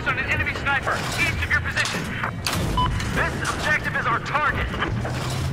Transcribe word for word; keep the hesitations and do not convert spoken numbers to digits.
focus on an enemy sniper, east of your position. This objective is our target.